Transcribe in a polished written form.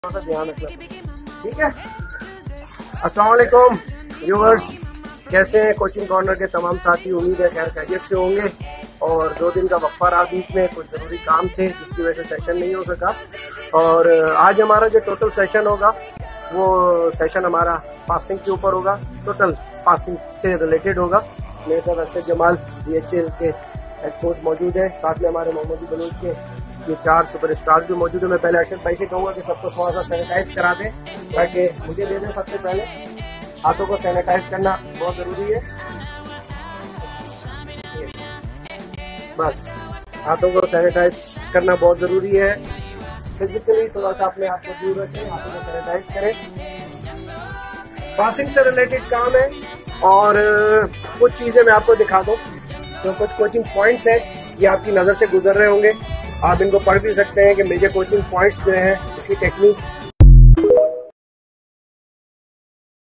सा ध्यान रखना, ठीक है। अस्सलाम वालेकुम व्यूअर्स, कैसे हैं कोचिंग कॉर्नर के तमाम साथी। उम्मीद है खैर खैरियत से होंगे। और 2 दिन का वक्फा रहा, बीच में कुछ जरूरी काम थे जिसकी वजह से सेशन नहीं हो सका। और आज हमारा जो टोटल सेशन होगा वो सेशन हमारा पासिंग के ऊपर होगा, टोटल पासिंग से रिलेटेड होगा। मेरे साथ अरशद जमाल DHL के हेड कोच मौजूद है, साथ में हमारे मोहम्मद बलूच के ये 4 सुपर स्टार्स भी मौजूद है। मैं पहले अरशद भाई से कहूँगा कि सबको थोड़ा सा सैनिटाइज करा दें, ताकि मुझे दे दें। सबसे पहले हाथों को सैनिटाइज करना बहुत जरूरी है। बस हाथों को सैनिटाइज करना बहुत जरूरी है। फिजिकली थोड़ा सा अपने आप को दूर रखें, हाथों को सैनिटाइज करें। पासिंग से रिलेटेड काम है और कुछ चीजें मैं आपको दिखा दूं। तो कुछ कोचिंग पॉइंट्स हैं, ये आपकी नजर से गुजर रहे होंगे, आप इनको पढ़ भी सकते हैं कि मेजर कोचिंग पॉइंट्स जो हैं, इसकी टेक्निक